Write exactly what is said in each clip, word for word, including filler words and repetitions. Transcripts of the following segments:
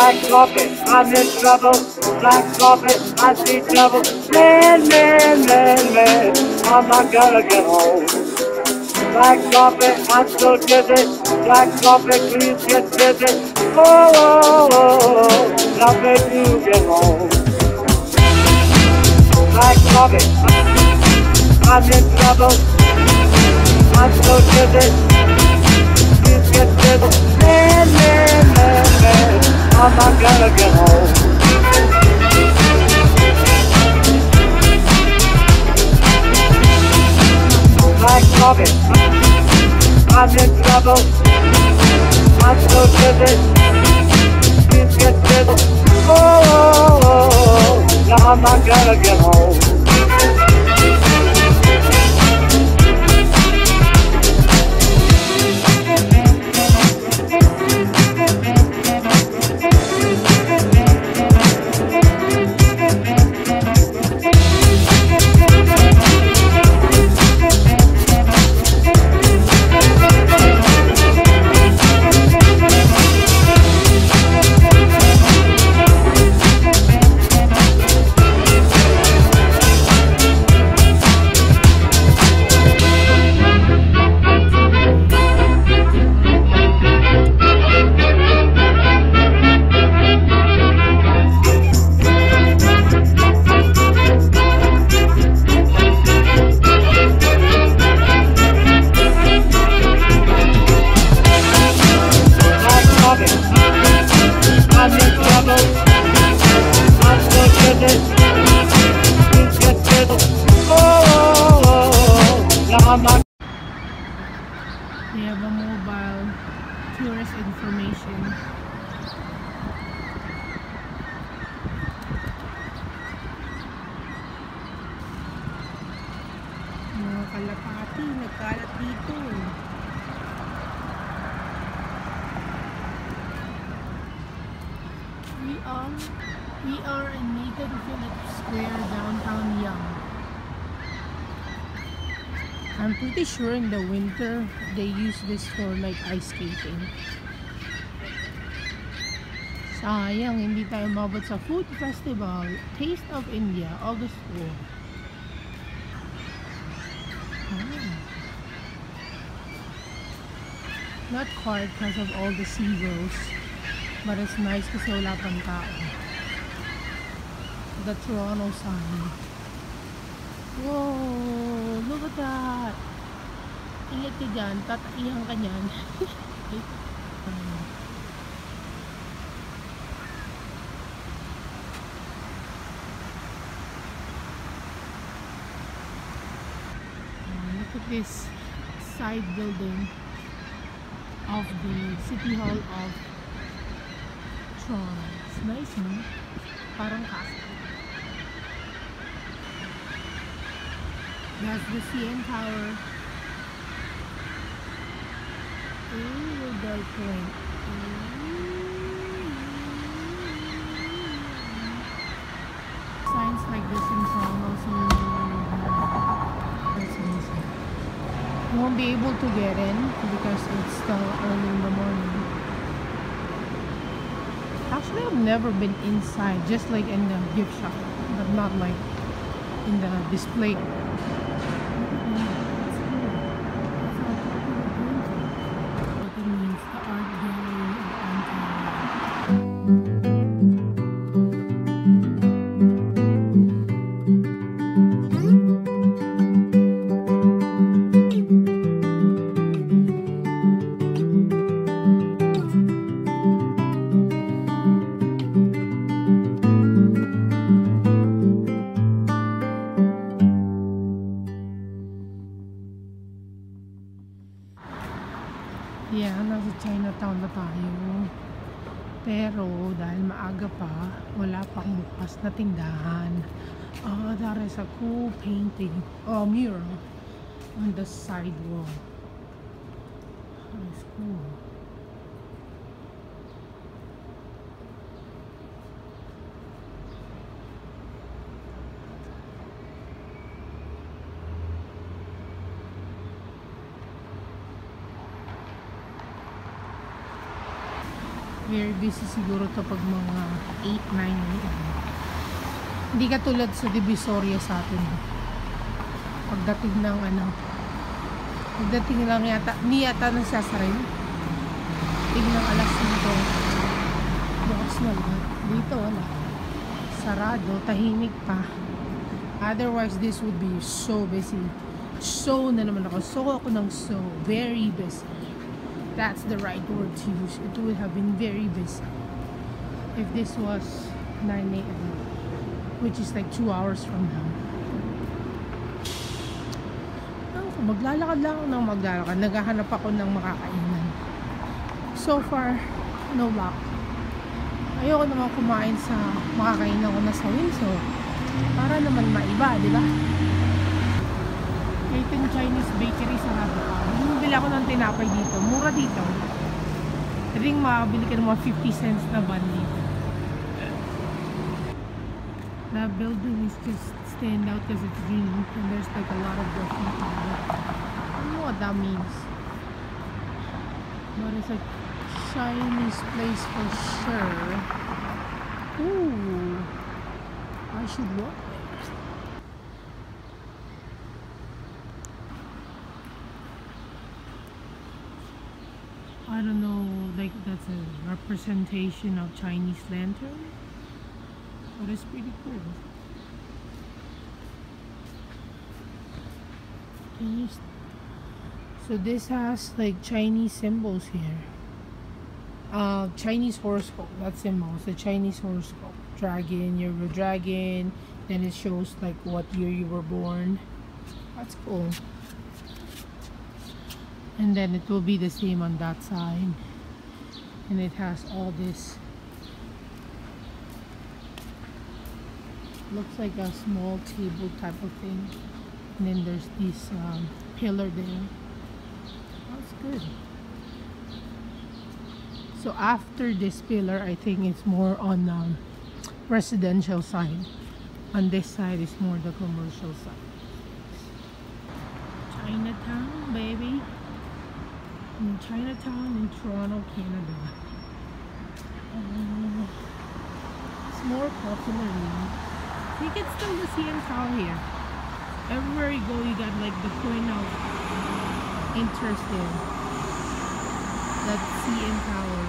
Black coffee, I'm in trouble. Black coffee, I see trouble. Man, man, man, man, I'm not gonna get home. Black coffee, I'm so dizzy. Black coffee, please get busy. Oh, oh, oh, oh, nothing to get home. Black coffee, I'm in trouble. I'm so dizzy. Please get busy. Man, man, man, man, I'm not gonna get home. Black coffee, I'm in trouble. I'm so dizzy. Please get busy. Oh, oh, oh, oh, now I'm not gonna get home. They have a mobile tourist information. Mga kalapati, nagkalat dito. We are, we are in Nathan Phillips Square, downtown Yonge. I'm pretty sure in the winter they use this for like ice skating. Sayang, hindi tayo mabot sa food festival, Taste of India, August fourth. Oh. Not quite because of all the seagulls, but it's nice kasi wala pang tao. The Toronto sign. Whoa, look at that. Ingat ka dyan, tataihan ka dyan. um, look at this side building of the City Hall of Toronto. It's nice, no? Parang castle. That's the C N Tower. Ooh, Bell Point. Signs like this in Toronto, so that's amazing. You won't be able to get in because it's still early in the morning. Actually, I've never been inside, just like in the gift shop, but not like in the display. Yeah, nasa Chinatown na tayo. Pero dahil maaga pa, wala pang bukas na tindahan. Oh, that is a cool painting. Oh, mural on the side wall. That's cool. Very busy siguro to pag mga eight, nine a m Hindi katulad sa Divisoria sa atin. Pagdating ng ano, pagdating lang yata, ni yata nasasarin. Tingnan alas singko. Bukas na lang. Dito wala. Sarado, tahimik pa. Otherwise, this would be so busy. So na naman ako. So ako ng so. Very busy. That's the right word to use. It would have been very busy if this was nine a m which is like two hours from now. Maglalakad lang ako ng maglalakad. Naghahanap ako ng makakainan. So far, no luck. Ayoko naman kumain sa makakainan ko na sa Windsor. Para naman maiba, di ba? Kahit yung Chinese bakery sa Haba. Bumibili ako ng tinapay dito. Mura dito. I think makabili ka ng mga fifty cents na bun dito. The building is just stand out because it's green and there's like a lot of graffiti. I don't know what that means. But it's a Chinese place for sure. Ooh, I should walk there. I don't know, like that's a representation of Chinese lantern, but it's pretty cool. Can you so this has like Chinese symbols here. Uh, Chinese horoscope, that symbol is the Chinese horoscope. Dragon, you're a dragon, then it shows like what year you were born. That's cool. And then it will be the same on that side. And it has all this. Looks like a small table type of thing. And then there's this um, pillar there. That's good. So after this pillar, I think it's more on um, residential side. On this side is more the commercial side. Chinatown, baby. In Chinatown in Toronto, Canada. Uh, it's more popular now. You can still the C N Tower here. Everywhere you go, you got like the point of interest there. That C N Tower.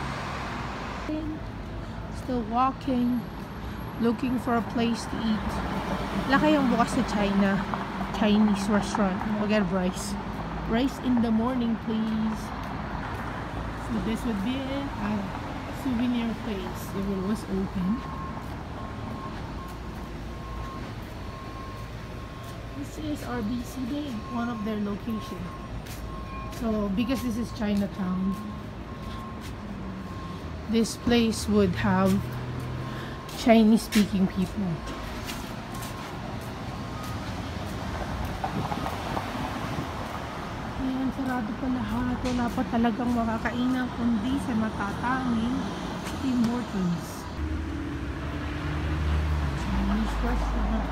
Still walking, looking for a place to eat. Laki yung bukas sa China. Chinese restaurant. We'll get rice. Rice in the morning, please. So this would be a souvenir place if it was open. This is R B C Day, one of their locations. So because this is Chinatown, this place would have Chinese speaking people. Ayan, sarado pa lahat. Wala pa talagang makakainan kundi sa matatanging Tim Hortons. Chinese restaurant.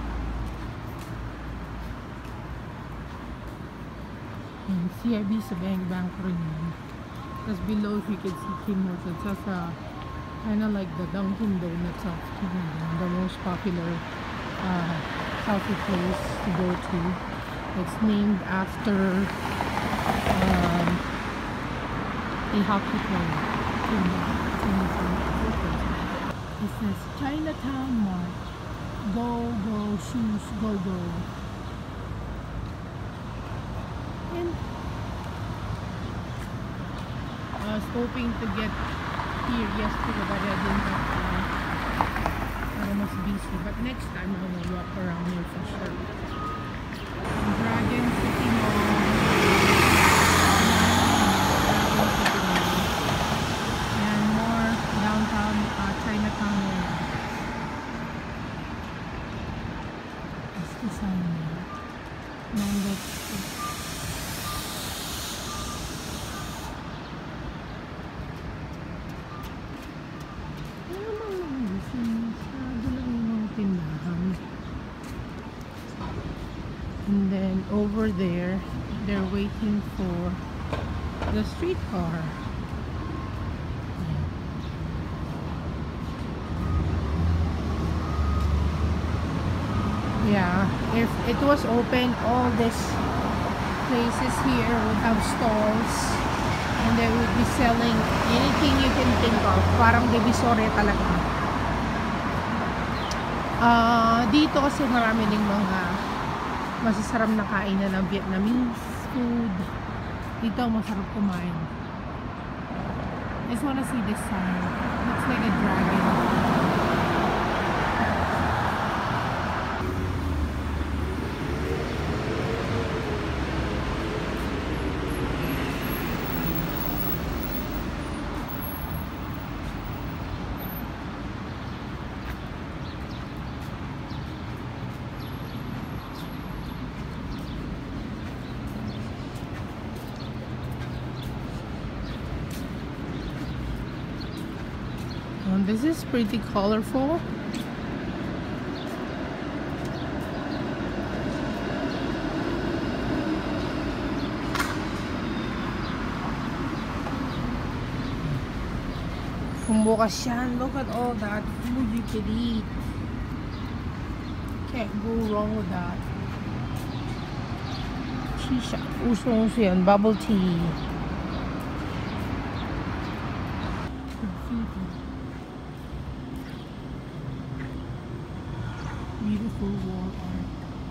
And C I B sa Bang Bang rin yun. Tapos below, if you can see Tim Hortons, that's a kind of like the Dunkin' Donuts of Canada, the most popular uh, coffee place to go to. It's named after um, a hockey player. It says Chinatown Mart. Go, go, shoes, go, go. And I was hoping to get here yesterday, but I didn't have time. I was busy, but next time I will walk around here for sure. Dragon City Mall. Dragon City Mall. And more downtown uh, Chinatown area. That's the sign there. Number six. And then over there, they're waiting for the streetcar. Yeah, if it was open, all these places here would have stalls and they would be selling anything you can think of. Parang Divisoria talaga. Uh, dito kasi marami ding mga masasarap na kainan ng Vietnamese food. Dito masarap kumain. I just wanna see this sign. Looks like a dragon. Um, this is pretty colorful. Kung bukas yan, look at all that food you can eat. Can't go wrong with that. Shisha. Uso-uso yan. Bubble tea. Beautiful wall art.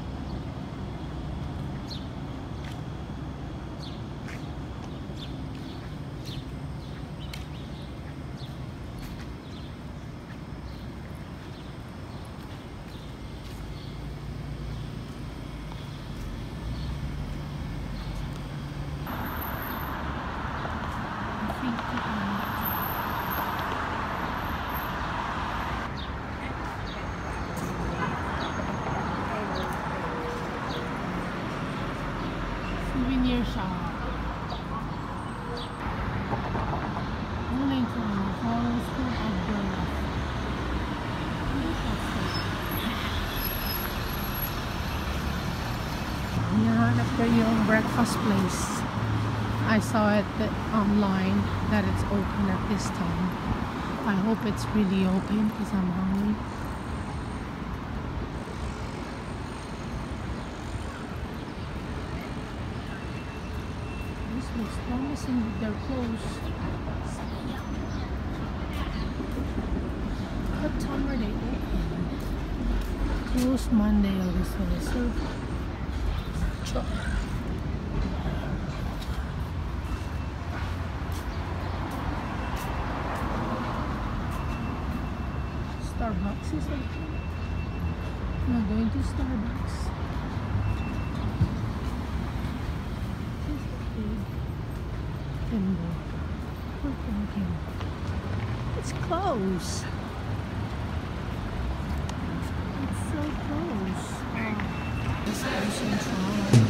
Souvenir shop. Only to follow school umbrella. Hinahanap ko yung breakfast place. I saw it that online that it's open at this time. I hope it's really open because I'm hungry. Looks promising with their clothes. What time are they open? Closed Monday, August twenty-third. Starbucks is open. I'm going to Starbucks. It's close. It's so close. This is Central.